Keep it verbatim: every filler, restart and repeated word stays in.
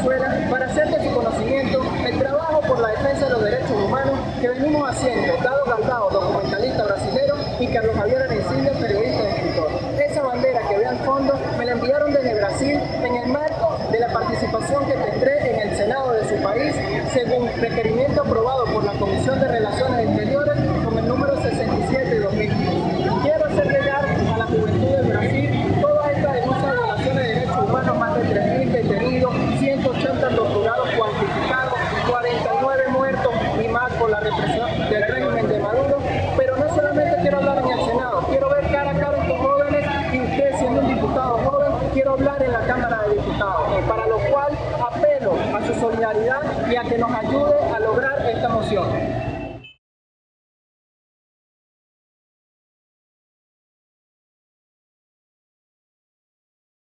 Venezuela para hacer de su conocimiento el trabajo por la defensa de los derechos humanos que venimos haciendo Dado Galdao, documentalista brasilero, y Carlos Javier Arencibia, periodista y escritor. Esa bandera que ve al fondo me la enviaron desde Brasil en el marco de la participación que tendré en el Senado de su país, según requerimiento aprobado por la Comisión de Relaciones Exteriores con el número sesenta y siete de dos mil quince. Quiero hacer llegar a la juventud de Brasil toda esta denuncia de violaciones de derechos humanos, más de tres mil detenidos, ciento ochenta torturados cuantificados, cuarenta y nueve muertos y más por la represión del régimen de Maduro. Pero no solamente quiero hablar en el Senado, quiero ver cara a cara a estos jóvenes y usted, siendo un diputado joven, quiero hablar en la Cámara de Diputados, para lo cual apelo a su solidaridad y a que nos ayude a lograr esta moción.